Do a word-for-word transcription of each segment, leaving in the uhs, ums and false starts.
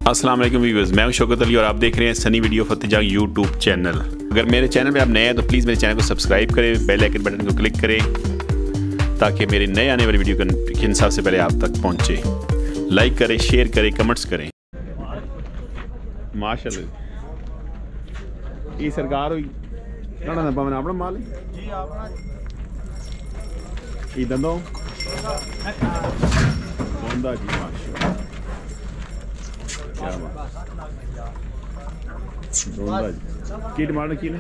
अस्सलाम वालेकुम व्यूअर्स, मैं हूं शौकत अली और आप देख रहे हैं सनी वीडियो फतेह जंग यूट्यूब चैनल। अगर मेरे चैनल पे आप नए हैं तो प्लीज़ मेरे चैनल को सब्सक्राइब करें, बेल आइकन बटन को क्लिक करें ताकि मेरे नए आने वाली वीडियो का सबसे पहले आप तक पहुंचे। लाइक करें, शेयर करें, कमेंट्स करें। माशाल्लाह ये सरकार हुई ना ना पावन अपना माल जी अपना ये दंदो होंदा जी माशाल्लाह क्या बात होंदा जी की डिमांड की ने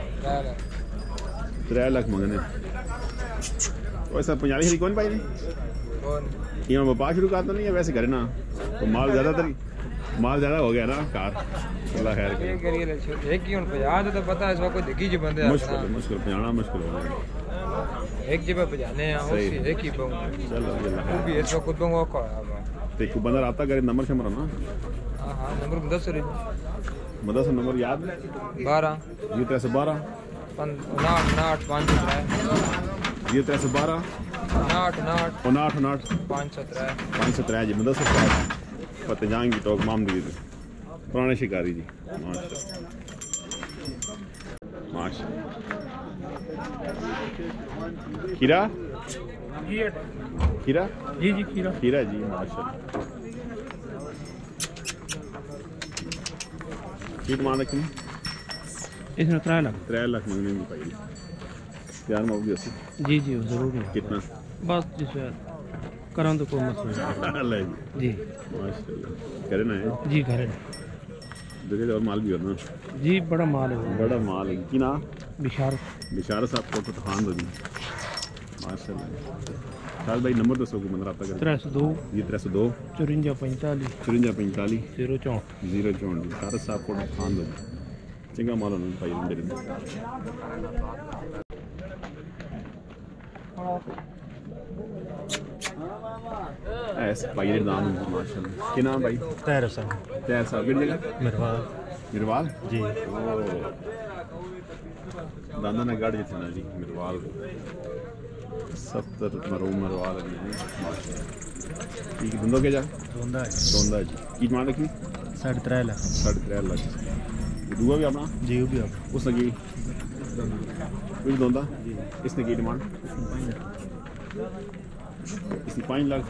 त्रै लाख मंगने वैसा पंजाली हरी कौन पाई ने कौन ये व्यापार शुरू करता नहीं है वैसे करे ना तो माल ज्यादातर माल ज्यादा हो गया ना कार अल्लाह खैर करे करिए एक ही उन पचास तो पता है इस वक्त कोई देखी जी बंदे मुश्किल है मुश्किल पहुंचाना मुश्किल हो गया एक जगह पहुंचाने हैं उसी एक ही बंग चलो अल्लाह वो भी इस वक्त खुद बंग को है ते को बंदा आता करे नंबर शमर ना हां हां नंबर दस रे मदरसा नंबर याद बारह ये तीन सौ बारह उनाहठ पाँच सौ त्रै ये तीन सौ बारह उनाहठ उनाहठ उनाहठ उनाहठ पाँच सौ त्रै पाँच सौ त्रै जी मदरसा फतेह जंग की टॉक मामदी पुराने शिकारी जी माशाल्लाह माशाल्लाह खीरा खीरा जी जी खीरा खीरा जी माशाल्लाह की मान रखी इसमें त्रै लाख त्रै लाख मंगने की पाई प्यार मोहब्बत जैसे जी जी जरूर कितना बस जिस करा तो कोई मसला जी माशाल्लाह करे ना है जी करे देखे और माल भी हो ना जी बड़ा माल है बड़ा माल है कि ना बिशार बिशार साहब को तो खान दो जी माशाल्लाह साल भाई नंबर दसो को मंदर आता कर त्रै सौ दो ये त्रै सौ दो चुरंजा पैंतालीस चुरंजा पैंतालीस जीरो चौंठ जीरो चौंठ सारा साहब को खान दो चंगा माल होना भाई मेरे ऐसे भाई दाम माशाल्लाह क्या नाम भाई तैर साहब तैर साहब किस जगह मिरवाल मिरवाल जी दादा ने गाड़ी थे ना जी मिरवाल सत्तर मरो मरवाल माशाल्लाह ठीक धंधो के जा दोंदा दोंदा जी की मान रखी साढ़े त्रै लाख साढ़े त्रै लाख दूआ भी अपना जी वो भी आप उसने की कोई दोंदा इसने की डिमांड इसने पाँच लाख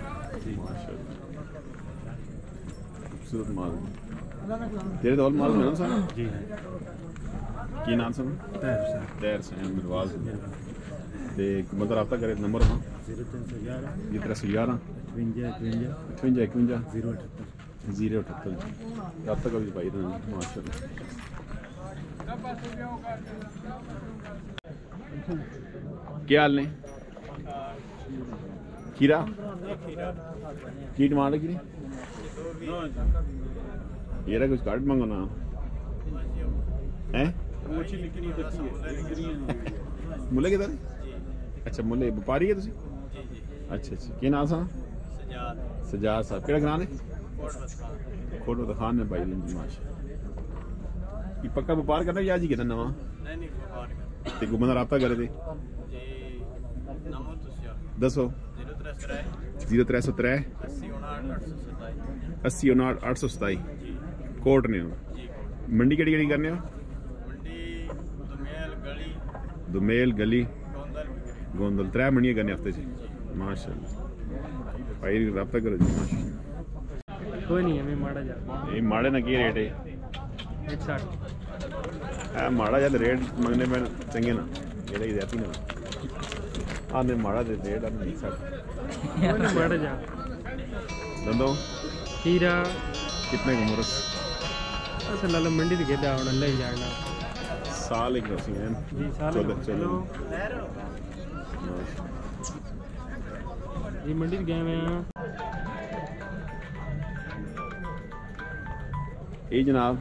खूबसूरत माल तेरे तो माल में ना सर जी की नाम सर तैर साहब तैर से मिरवाल ते मतलब आपका करे नंबर हाँ जीरो तीन सौ ग्यारह ये त्रै सौ ग्यारह इकवंजा इकवंजा अठवंजा इकवंजा जीरो अठहत्तर जीरो अठहत्तर अब तक अभी भाई माशाल्लाह क्या हाल ने खीरा की डिमांड है कि ये कुछ कार्ड मांगो ना हैं मुल्ले किधर अच्छा मुल्ले व्यापारी है तुसी अच्छा अच्छा क्या नाम सा सजाद साहब केड़ा ग्रां ने खोटो खान ने भाई जी माशा ये पक्का व्यापार करना या जी कितना नवा नहीं नहीं व्यापार करना ते घुमन राब्ता करे थे जी नंबर तुसी दसो जीरो त्रै सौ त्रै अस्सी उनाहठ अठ सौ सताई कोट ने मंडी केड़ी केड़ी करने दुमेल गली गोंदल त्रै मंडियां करने हफ्ते च माशाल्लाह भाई राब्ता करो जी माशाल्लाह कोई नहीं हमें माड़ा जा ये माड़े ना की रेट है एक साठ है माड़ा जा रेट मंगने में चंगे ना जेड़े जाती ना आने माड़ा दे रेट आने एक साठ माड़ा जा दंदो खीरा कितने का मुरस अच्छा लाला मंडी से गेदा होना ले जाना साल एक रसी है जी साल चौदह चलो ये मंडी गए हुए हैं ये जनाब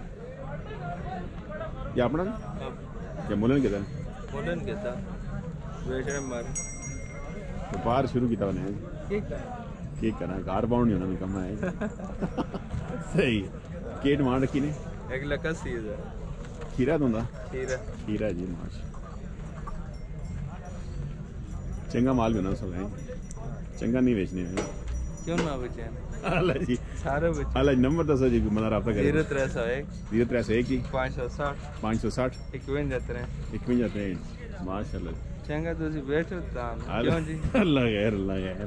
ये अपना या मुलन कितना मुलन कितना बेचने मार व्यापार शुरू किया उन्हें की करना कार बाउंड नहीं होना कम है सही के डिमांड रखी ने एक लाख अस्सी हजार खीरा दूंगा खीरा खीरा जी माश चंगा माल भी ना सब है चंगा नहीं बेचने हैं क्यों ना बेचे अल्लाह जी सारे बच्चे अल्लाह नंबर दसो जी मना रब्ता करे जीरो त्रै सौ एक जीरो त्रै सौ एक जी पाँच सौ साठ पाँच सौ साठ इक्वंजा त्रै इक्वंजा त्रेंठ माशाल्लाह चंगा तुसी बैठो तां क्यों जी अल्लाह खैर अल्लाह खैर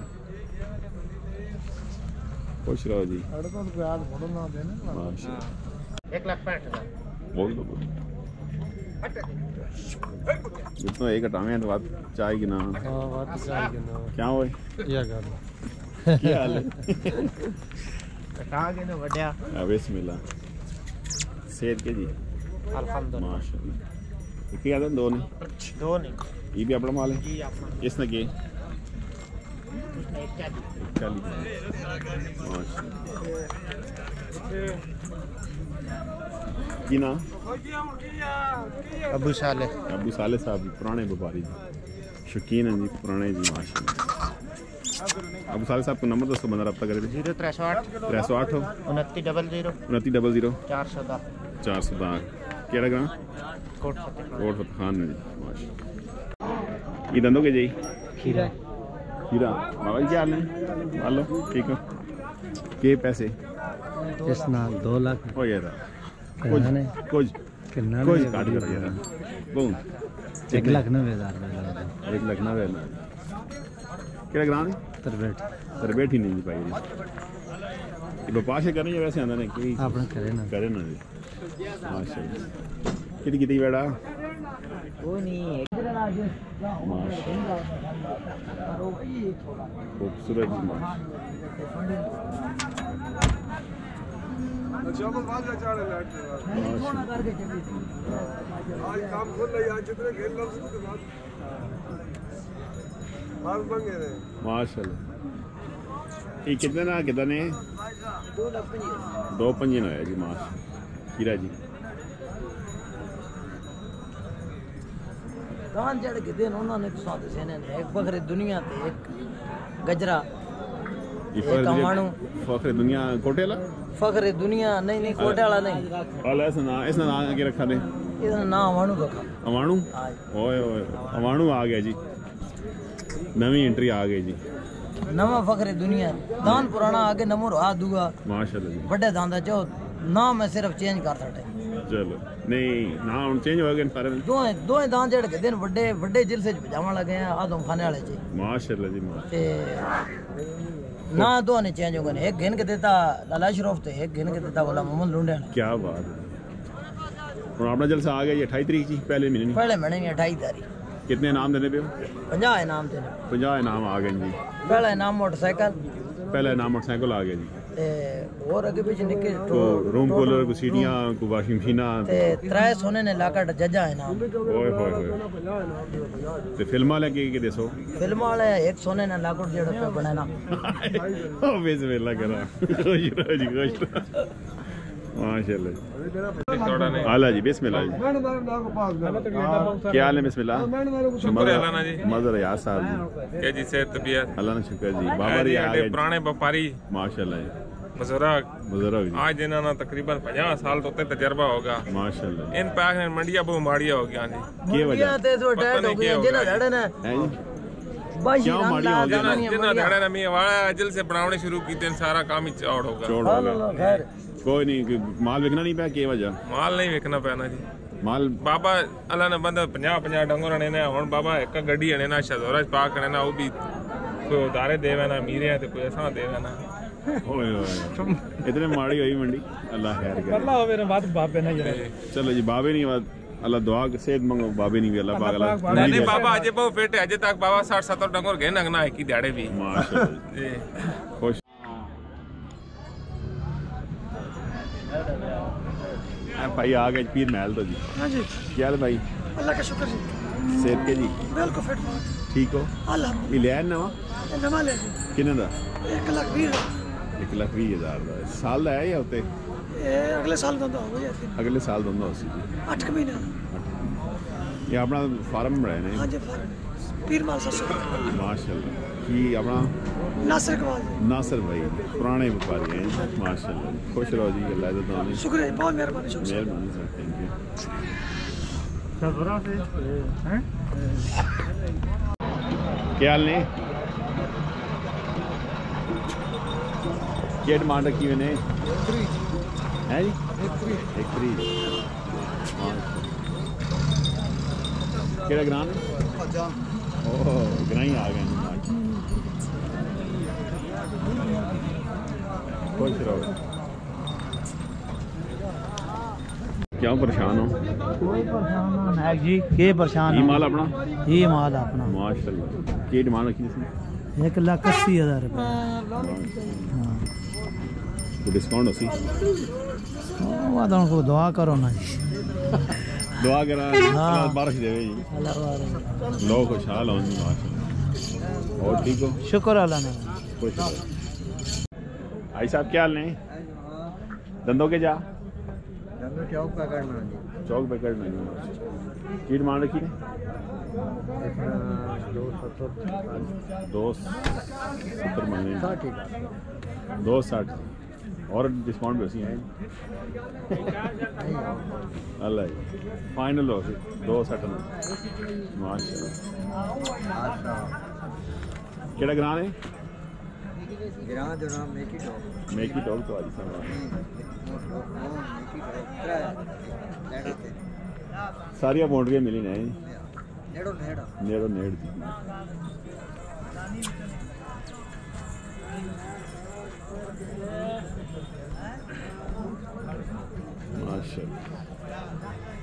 खुश रहो जी माशाल्लाह एक लाख पैंठ हजार बोल दो जितना एक हटावे तो बात चाय की ना हाँ बात चाय की ना क्या होए या कर क्या हाल है कटा के ना बढ़िया अब बिस्मिल्लाह सेहत के जी अल्हम्दुलिल्लाह माशाल्लाह क्या आदम दो ने दो नहीं ये भी अपना माल है जी अपना इसने के इसने एक क्या चालीस माशाल्लाह की ना अबू साले अबू साले साहब पुराने व्यापारी जी शौकीन हैं जी पुराने जी माशाल्लाह अबू साले साहब को नंबर दोस्तों बंदा रब्ता करे जीरो त्रै सौ आठ त्रै सौ आठ हो उनतीस डबल जीरो उनतीस डबल जीरो चार सौ दस चार सौ दस केड़ा ग्राम कोट फतेह कोट फतेह खान ने जी माशाल्लाह ये दंदों के जी खीरा हीरा बाबा जी क्या हाल है हेलो ठीक हो के पैसे इस नाल दो लाख हो यार कुछ किन्ना ने कुछ किन्ना कुछ काट करो यार बोल एक लाख नब्बे हजार एक लाख नब्बे हजार केड़ा ग्राम है तरबेट तरबेट ही नहीं जी भाई ये व्यापार से करनी है वैसे आंदा नहीं कोई आपने करे ना करे ना जी माशाल्लाह कितनी कितनी बेड़ा वो नहीं माशाल्लाह खूबसूरत जी आज काम खोल रही आज जितने खेल रहा हूँ उसके बाद माल मंगे रहे माशाल्लाह ये कितने ना कितने दो पंजे ना है जी माशाल्लाह हीरा जी दान जड़ के दिन उन्होंने तो साथ से ने एक बकरे दुनिया ते एक गजरा ये एक अमाणु फखरे दुनिया कोटेला फखरे दुनिया नहीं नहीं कोटे वाला नहीं अल्लाह ऐसा ना ऐसा ना आगे रखा ने इसका नाम अमाणु रखा अमाणु ओए ओए अमाणु आ गया जी नवी एंट्री आ गई जी नवा फखरे दुनिया दान पुराना आगे नमो आ दूगा माशाल्लाह जी बड़े दांदा चो नाम मैं सिर्फ चेंज कर सकते चलो नहीं ना हम चेंज हो गए सारे दो दो दान जड़ के दिन बड़े बड़े जिलसे बजावन लगे हैं आदम खाने वाले जी माशाल्लाह जी माशाल्लाह ते ना दो ने चेंज हो गए एक गिन के देता लाला शरीफ ते एक गिन के देता बोला मोहम्मद लुंडे क्या बात है और अपना जलसा आ गया ये अट्ठाईस तारीख जी पहले महीने पहले महीने में अठाई तारीख कितने इनाम देने पे हो पंजाह इनाम देने पंजाह इनाम आ गए जी पहला इनाम मोटरसाइकिल पहला इनाम मोटरसाइकिल आ गया जी ते और अगे पीछे निके तो रूम कूलर को सीटियां को वॉशिंग मशीन ते त्रै सोने ने लाकट जजा इनाम ओए होए होए ते फिल्म वाले की की दसो फिल्म वाले एक सोने ने लाकट जेड़ा पे बनाना ओ बिस्मिल्लाह करा खुश रहो जी खुश रहो माशाल्लाह आला जी बिस्मिल्लाह जी क्या हाल है बिस्मिल्लाह शुक्र है अल्लाह ना जी मज़र यार साहब जी क्या जी सेहत तबीयत अल्लाह ने शुक्र जी बाबा री आ गए पुराने व्यापारी माशाल्लाह जी बुजुर्ग बुजुर्ग जी आज इन्हों ने तकरीबन पचास साल तो तजर्बा होगा माशाल्लाह इन पैक ने मंडिया बहुत माड़िया हो गया जी की वजह ते तो डेड हो गई जिना धड़े ने है जी बाशी क्यों रंग माड़ी ला हो गई? देनी है जिन्ना बढ़िया। धड़े ने मी वाला अजल से बनावने शुरू की थे सारा काम ही चौड़ होगा छोड़ हाँ, वाला लो, लो, खैर कोई नहीं कि माल बिकना नहीं पाया की वजह माल नहीं विकना पैना जी माल बाबा अल्लाह ने बंदा पंजाह पंजाह डंगर ने ने हुन बाबा एक गड्डी ने ना शहदोरा पाक ने ना वो भी कोई उधारे देवे ना मीरे ते कोई ऐसा देवे ना ओए ओए इतने माड़ी हुई मंडी अल्लाह खैर करे अल्लाह हो मेरे बात बापे ना यार चलो जी बाबे नहीं बात अल्लाह दुआ के सेहत मंगो बाबे नहीं भी अल्लाह पाक अल्लाह नहीं नहीं बाबा अजय बहुत फिट है अजय तक बाबा साठ सत्तर डंगर गए ना एक ही दिहाड़े भी माशाल्लाह जी खुश भाई आ गए पीर महल तो जी हाँ जी क्या हाल भाई अल्लाह का शुक्र जी सेहत के जी बिल्कुल फिट ठीक हो अल्लाह ये लिया नवा नवा ले जी किन्ने दा एक लाख बीस एक लाख बीस हजार दा साल दा है या होते ये अगले साल का तो हो गया अगले साल दोनों हो सी जी आठ महीने ये अपना फार्म बनाए ने हाँ जी पीर माल ससुर माशाल्लाह की अपना नासिर कमाल जी नासिर भाई पुराने व्यापारी हैं माशाल्लाह खुश रहो जी अल्लाह इज़्ज़त दे शुक्र है बहुत मेहरबानी शुक्र मेहरबानी सर थैंक यू क्या हाल ने क्या डिमांड रखी मैंने है जी एक थ्री केड़ा ग्राम ओह ग्राही आ गए खुश रहो क्यों परेशान हो कोई परेशान है जी के परेशान ये माल अपना ये माल अपना माशाल्लाह क्या डिमांड रखी इसमें एक लाख अस्सी हजार रुपये तो डिस्काउंट होसी वो तो उनको दुआ करो ना जी दुआ करा अल्लाह बारिश देवे जी अल्लाह वाले लोग खुशहाल हों जी माशाल्लाह और ठीक हो शुक्र अल्लाह ने खुश रहो भाई साहब क्या हाल ने धंधों के जा चौक पे करना चौक पे करना की डिमांड रखी ने दो सत्तर महीने दो साठ और डिस्काउंट भी उसी हैं अल्लाह फाइनल हो दो साठ में माशाल्लाह केड़ा ग्रां है ग्रां जो नाम मेकी टॉक मेकी टॉक तो आज सारिया बाउंड्रियां मिली ने नेड़ो नेड़ा नेड़ो नेड़ माशाल्लाह